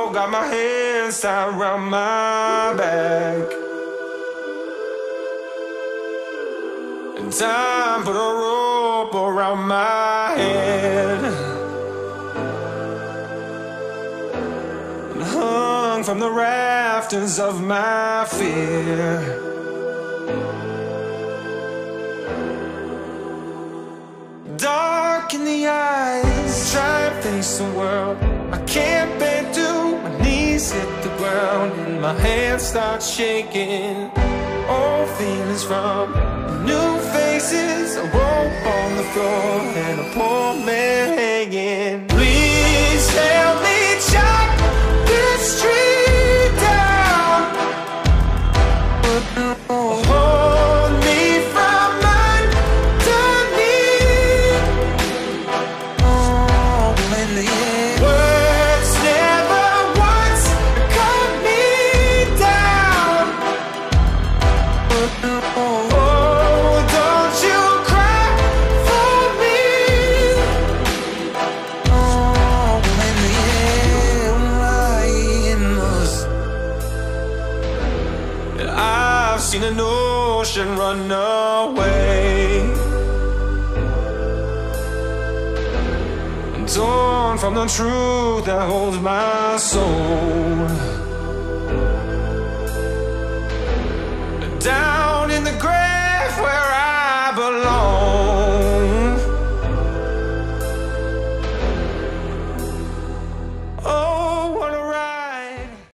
got my hands tied around my back, and time put a rope around my head, and hung from the rafters of my fear. Dark in the eyes, try and face the world. I can't bend to, my knees hit the ground, and my hands start shaking. Old feelings from new faces, a rope on the floor, and a poor man hanging. Please help me chop this tree down. Hold me from underneath. Oh, words never once cut me down. Oh, don't you cry for me. Oh, when the air was, and I've seen an ocean run away, torn from the truth that holds my soul.